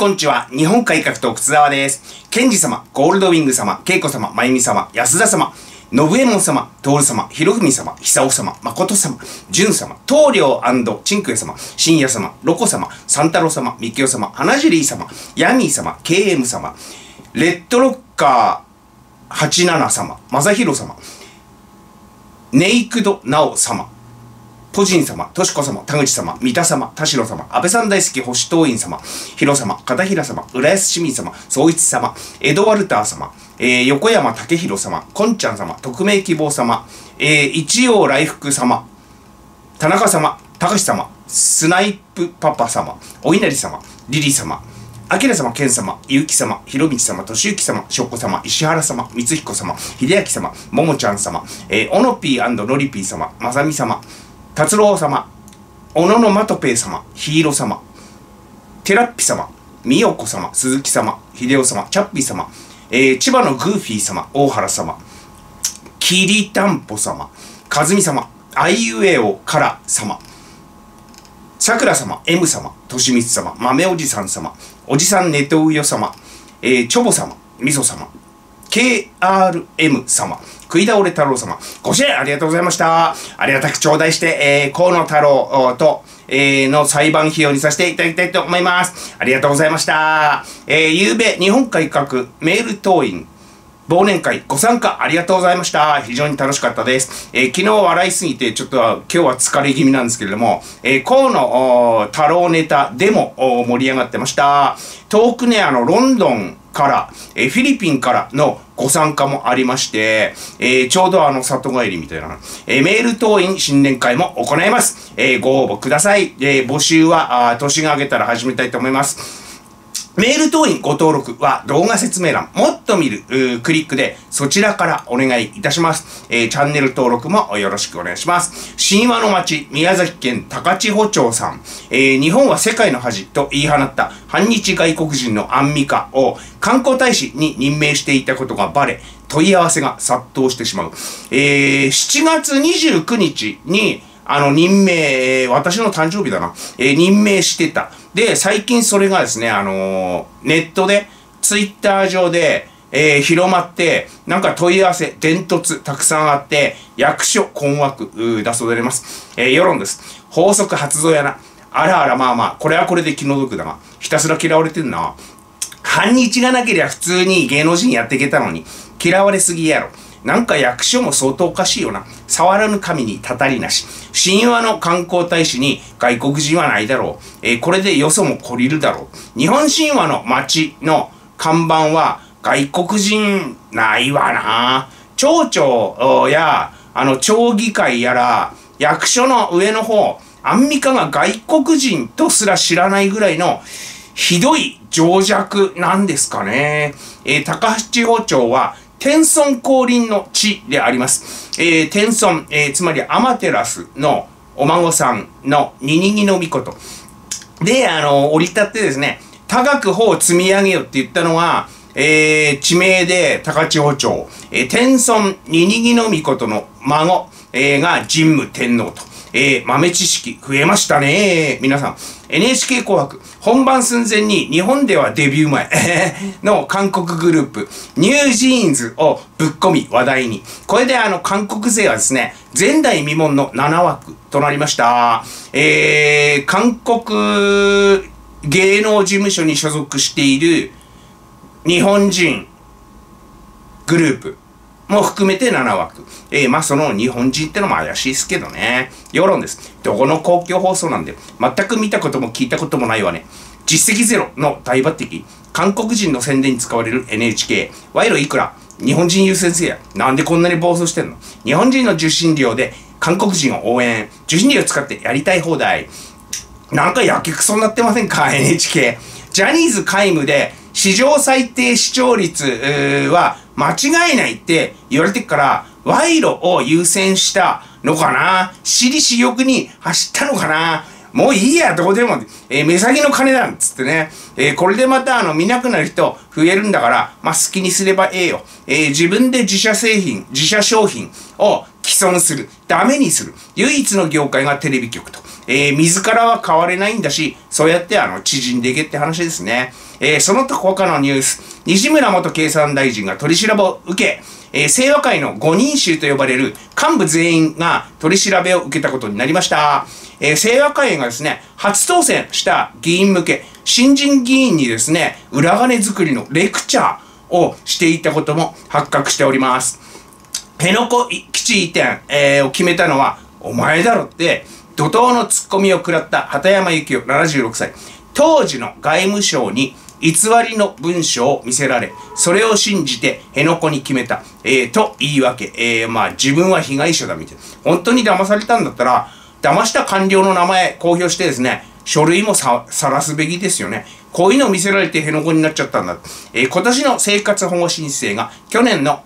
こんにちは。日本改革党、靴沢です。ケンジ様、ゴールドウィング様、ケイコ様、まゆみ様、安田様、信右衛門様、徹様、博文様、久夫様、誠様、淳様、棟梁&チンクエ様、深夜様、ロコ様、三太郎様、ミキオ様、花尻様、ヤミー様、KM 様、レッドロッカー87様、正宏様、ネイクドナオ様、ポジン様、トシコ様、田口様、三田様、田代様、安倍さん大好き、星東院様、ヒロ様、片平様、浦安市民様、総一様、エドワルター様、横山武弘様、こんちゃん様、匿名希望様、一応来福様、田中様、高橋様、スナイプパパ様、お稲荷様、リリ様、明様、健様、ゆうき様、ひろみち様、としゆき様、しょっこ様、石原様、みつひこ様、秀明様、ももちゃん様、おのぴーのりぴー様、まさみ様、達郎様、小野のまとぺい様、ヒーロ様、テラッピ様、みよこ様、鈴木様、秀夫様、チャッピー様、千葉のグーフィー様、大原様、きりたんぽ様、かずみ様、あいうえおから様、さくら様、M 様、としみつ様、豆おじさん様、おじさんねとうよ様、ちょぼ様、みそ様、KRM 様、食い倒れ太郎様、ご支援ありがとうございました。ありがたく頂戴して、河野太郎と、の裁判費用にさせていただきたいと思います。ありがとうございました。ゆうべ、日本改革メール党員忘年会ご参加ありがとうございました。非常に楽しかったです。昨日笑いすぎてちょっと今日は疲れ気味なんですけれども、河野太郎ネタでも盛り上がってました。遠くね、ロンドンから、フィリピンからのご参加もありまして、ちょうど里帰りみたいな、メール党員新年会も行います。ご応募ください。募集は年が明けたら始めたいと思います。メール党員ご登録は動画説明欄、もっと見るクリックでそちらからお願いいたします。チャンネル登録もよろしくお願いします。神話の町、宮崎県高千穂町さん、日本は世界の恥と言い放った反日外国人のアンミカを観光大使に任命していたことがバレ、問い合わせが殺到してしまう。7月29日に任命、私の誕生日だな、任命してた。で、最近それがですね、ネットで、ツイッター上で、広まって、なんか問い合わせ、伝突、たくさんあって、役所困惑だそうであります。世論です。法則発動やな。あらあら、まあまあ、これはこれで気の毒だが、ひたすら嫌われてんな。反日がなけりゃ普通に芸能人やっていけたのに、嫌われすぎやろ。なんか役所も相当おかしいよな。触らぬ神にたたりなし。神話の観光大使に外国人はないだろう。これでよそも懲りるだろう。日本神話の町の看板は外国人ないわな。町長や町議会やら役所の上の方、アンミカが外国人とすら知らないぐらいのひどい情弱なんですかね。高橋地方町は天孫降臨の地であります。天孫、つまりアマテラスのお孫さんのニニギノミコト。で、降り立ってですね、高く穂を積み上げよって言ったのが、地名で高千穂町。天孫ニニギノミコトの孫、が神武天皇と。豆知識増えましたね。皆さん。NHK 紅白、本番寸前に日本ではデビュー前の韓国グループ、ニュージーンズをぶっ込み話題に。これで韓国勢はですね、前代未聞の7枠となりました。韓国芸能事務所に所属している日本人グループも含めて7枠。まあその日本人ってのも怪しいですけどね。世論です。どこの公共放送なんで、全く見たことも聞いたこともないわね。実績ゼロの大抜擢。韓国人の宣伝に使われる NHK。賄賂いくら？日本人優先せや。なんでこんなに暴走してんの？日本人の受信料で韓国人を応援。受信料使ってやりたい放題。なんかやけくそになってませんか NHK。ジャニーズ皆無で史上最低視聴率は間違いないって言われてっから、賄賂を優先したのかな？私利私欲に走ったのかな？もういいや、どうでも。目先の金だっつってね。これでまた見なくなる人増えるんだから、まあ好きにすればええよ。自分で自社製品、自社商品を既存する。ダメにする。唯一の業界がテレビ局と。 自らは変われないんだし、そうやって縮んでいけって話ですね。その他のニュース、西村元経産大臣が取り調べを受け、清和会の5人衆と呼ばれる幹部全員が取り調べを受けたことになりました。清和会がですね、初当選した議員向け、新人議員にですね、裏金作りのレクチャーをしていたことも発覚しております。辺野古基地移転、を決めたのはお前だろって、怒涛のツッコミを食らった畑山幸夫76歳。当時の外務省に偽りの文書を見せられ、それを信じて辺野古に決めた、と言い訳。自分は被害者だみたいな。本当に騙されたんだったら、騙した官僚の名前公表してですね、書類も晒すべきですよね。こういうのを見せられて辺野古になっちゃったんだ。今年の生活保護申請が去年の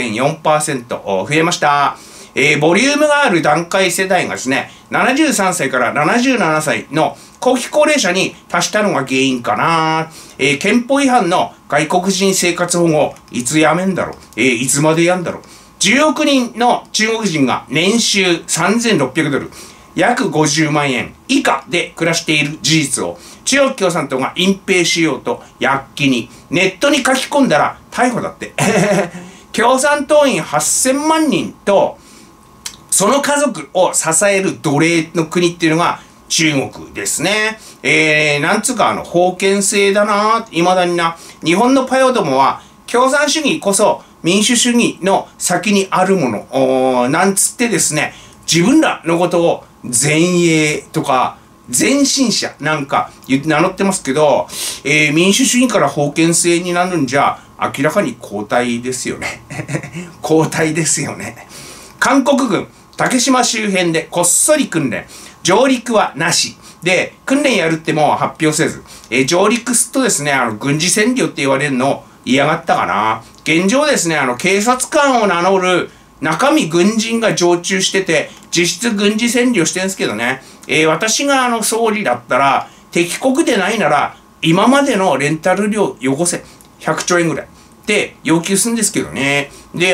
5.4% 増えました。ボリュームがある団塊世代がですね、73歳から77歳の後期高齢者に達したのが原因かな。憲法違反の外国人生活保護、いつやめんだろう。いつまでやんだろう。10億人の中国人が年収3600ドル、約50万円以下で暮らしている事実を中国共産党が隠蔽しようと躍起にネットに書き込んだら逮捕だって。共産党員8000万人とその家族を支える奴隷の国っていうのが中国ですね。なんつうか封建制だな、未だにな。日本のパヨどもは共産主義こそ民主主義の先にあるもの、なんつってですね、自分らのことを前衛とか前進者なんか名乗ってますけど、民主主義から封建制になるんじゃ明らかに後退ですよね。後退ですよね。韓国軍竹島周辺でこっそり訓練、上陸はなしで訓練やるっても発表せず、上陸するとですね、軍事占領って言われるのを嫌がったかな。現状ですね、警察官を名乗る中身軍人が常駐してて、実質軍事占領してるんですけどね。私が総理だったら、敵国でないなら、今までのレンタル料よこせ。100兆円ぐらい。で、要求するんですけどね。で、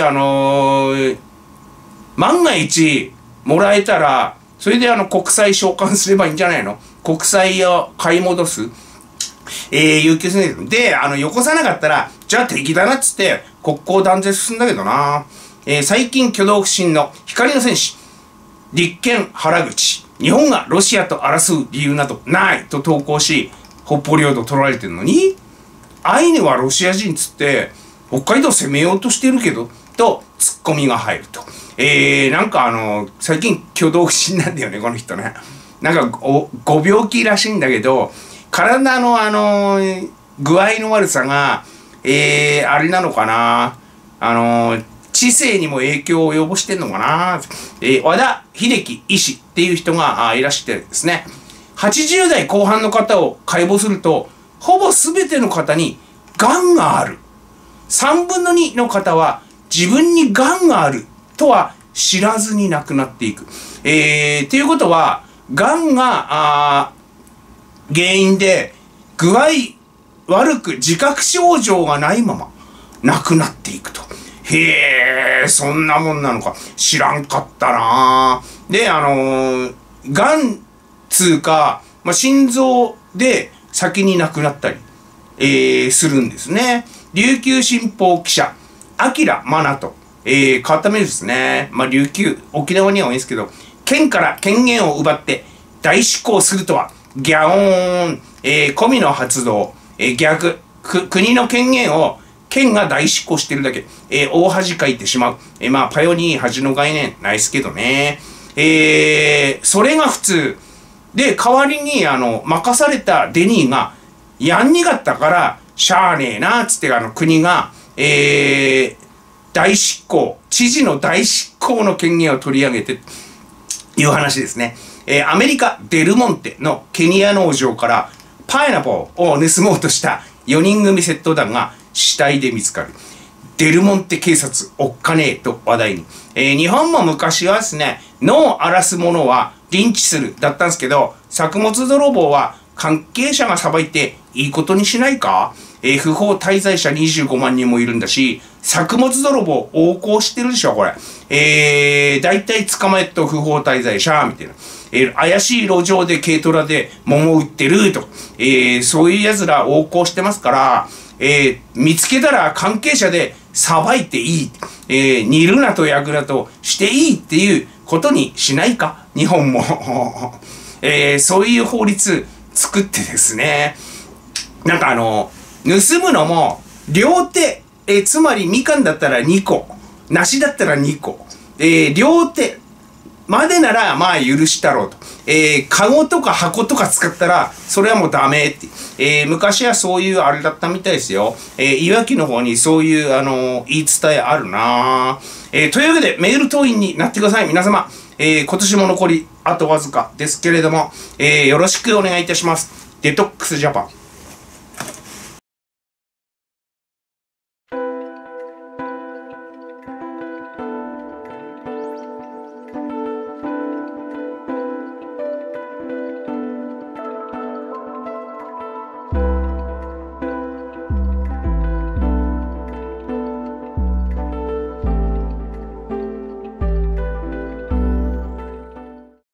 万が一、もらえたら、それで国債償還すればいいんじゃないの？国債を買い戻す。要求するんですで、よこさなかったら、じゃあ敵だなっつって、国交断絶するんだけどな。最近挙動不審の光の戦士、立憲原口、日本がロシアと争う理由などないと投稿し、北方領土取られてるのに、アイヌはロシア人つって、北海道攻めようとしてるけど、とツッコミが入ると。なんか最近挙動不審なんだよね、この人ね。なんかご病気らしいんだけど、体の具合の悪さが、あれなのかな、知性にも影響を及ぼしてんのかな。和田秀樹医師っていう人がいらしてですね、80代後半の方を解剖すると、ほぼ全ての方に癌がある。3分の2の方は自分に癌があるとは知らずに亡くなっていく。っていうことは、癌が原因で具合悪く自覚症状がないまま亡くなっていくと。へえ、そんなもんなのか。知らんかったなぁ。で、がんつうか、心臓で先に亡くなったり、するんですね。琉球新報記者、明真人、変わった名字ですね。琉球、沖縄には多いんですけど、県から権限を奪って大執行するとは、ギャオーン、込みの発動、逆、国の権限を県が大執行してるだけ、大恥かいてしまう。パヨに恥の概念ないっすけどね。それが普通。で、代わりに、任されたデニーが、やんにがったから、しゃあねえな、つって、国が、大執行、知事の大執行の権限を取り上げて、いう話ですね。アメリカ・デルモンテのケニア農場から、パイナポーを盗もうとした4人組窃盗団が死体で見つかる。デルモンテ警察おっかねえと話題に。日本も昔はですね、野を荒らす者はリンチするだったんですけど、作物泥棒は関係者が裁いていいことにしないか？不法滞在者25万人もいるんだし、作物泥棒横行してるでしょ、これ。大体捕まえっと不法滞在者、みたいな。怪しい路上で軽トラで桃売ってるとか、そういう奴ら横行してますから、見つけたら関係者で裁いていい。煮るなと焼くなとしていいっていうことにしないか、日本も。そういう法律作ってですね。なんか盗むのも、両手、つまりみかんだったら2個、梨だったら2個、両手までならまあ許したろうと。カゴとか箱とか使ったら、それはもうダメって。昔はそういうあれだったみたいですよ。いわきの方にそういう言い伝えあるなというわけで、メール党員になってください、皆様。今年も残りあとわずかですけれども、よろしくお願いいたします。デトックスジャパン。